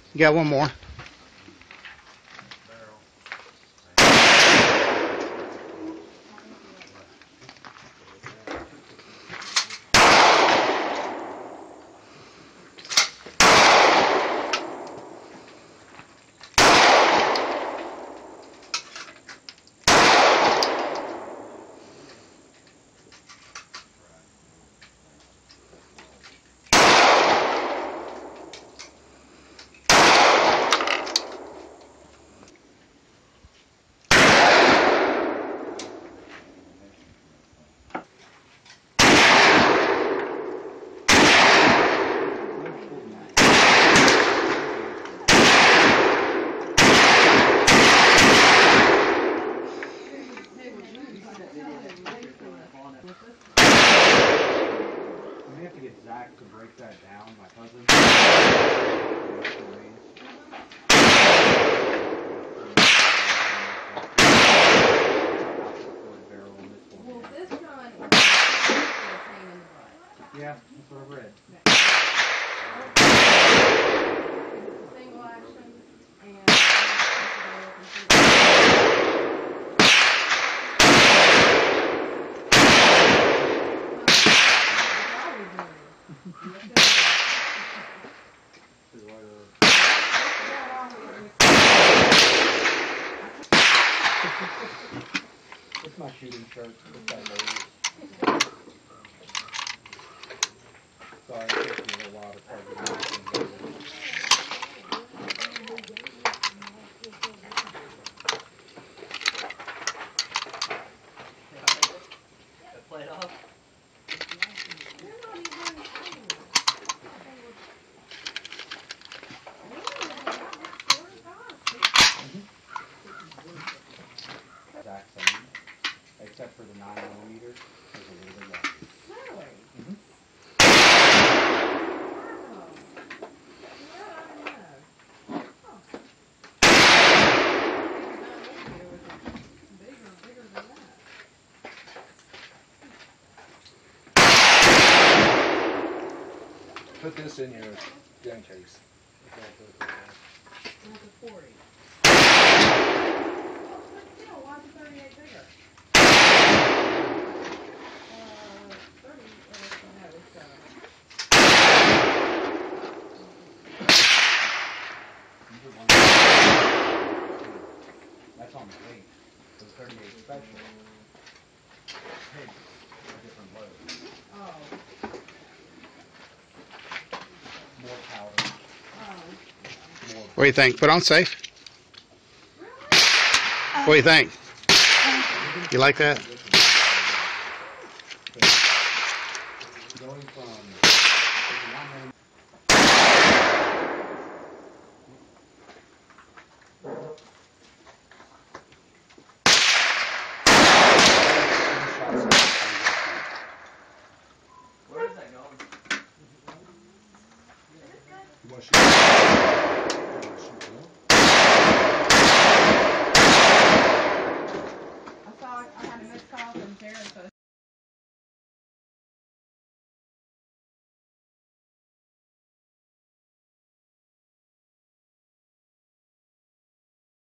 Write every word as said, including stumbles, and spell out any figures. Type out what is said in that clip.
You got one more. We have to get Zach to break that down, my cousin. Well, this gun is a pain in the butt. Yeah, that's what I've read. Single action and It's my shooting shirt. It's that low. Sorry, it takes me a little while to plug it in. Play it off. Exact same, except for the nine millimeter is a little bit less. really? Mm-hmm. Wow. That I didn't know. Huh. nine millimeter was bigger, bigger than that. Put this in your gun case. That's a forty. Still, why is the thirty-eight bigger? Uh, thirty, uh, no, it's, uh, That's on the eight. The thirty-eight special. Hey, a different load. oh, More powder. oh. More. What do you think? Put on safe. What do you think? You like that? Going from Where is that going? You want to shoot?